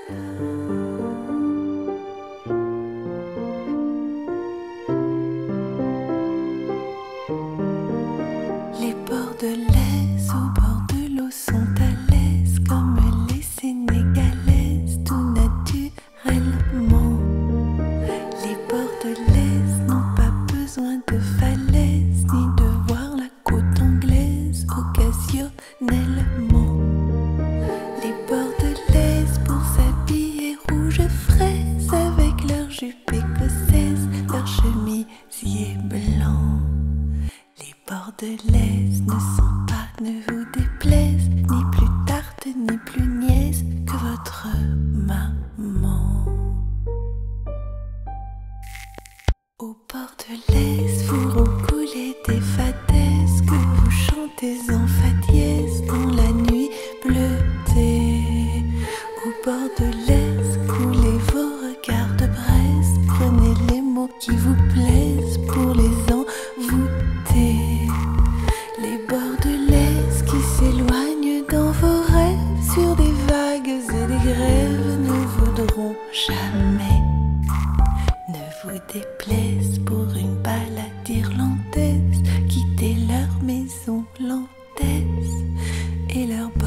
Les bordelaises au bord de l'eau sont à l'aise comme les sénégalaises, tout naturellement. Les bordelaises n'ont pas besoin de falaises ni de voir la côte anglaise occasionnellement. Les bordelaises pour s'habiller rouge fraise avec leur jupe écossaise, leur chemisier blanc. Les bordelaises ne sont pas, ne vous déplaise, ni plus tarte ni plus niaise que votre maman. Aux bordelaises, vous recoulez des fadaises que vous chantez en fa dièse dans la nuit bleutée. Aux bordelaises, coulez vos regards de braise, prenez les mots qui vous plaisent pour les envoûter. Les bordelaises qui s'éloignent dans vos rêves sur des vagues et des grèves ne voudront jamais ne vous déplaise pour une balade irlandaise, quitter leur maison landaise et leur